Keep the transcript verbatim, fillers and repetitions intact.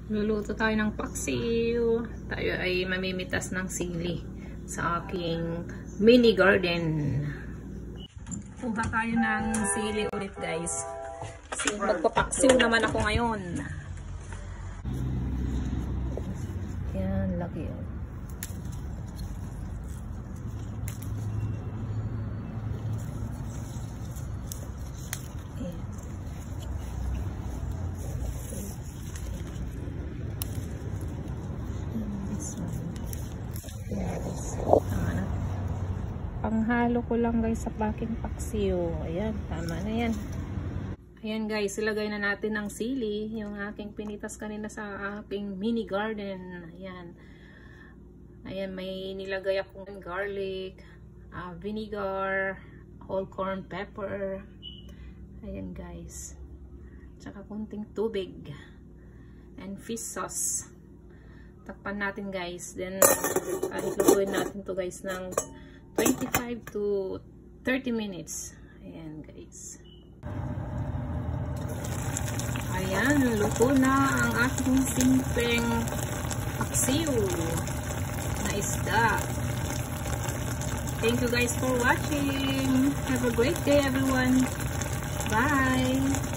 Luluto tayo ng paksiw. Tayo ay mamimitas ng sili sa aking mini garden. Kuha tayo ng sili ulit, guys. Kasi magpapaksiw naman ako ngayon. Yan, laki yun. Panghalo ko lang guys sa aking paksiw. Ayan, tama na yan. Ayan guys, ilagay na natin ng sili. Yung aking pinitas kanina sa aking mini garden. Ayan. Ayan, may nilagay akong garlic, uh, vinegar, whole corn pepper. Ayan guys. Tsaka konting tubig. And fish sauce. Takpan natin guys. Then, uh, ilutuin natin to guys ng twenty-five to thirty minutes. Ayan guys. Ayan, luto na ang ating simpleng paksiw na isda. Thank you guys for watching. Have a great day everyone. Bye!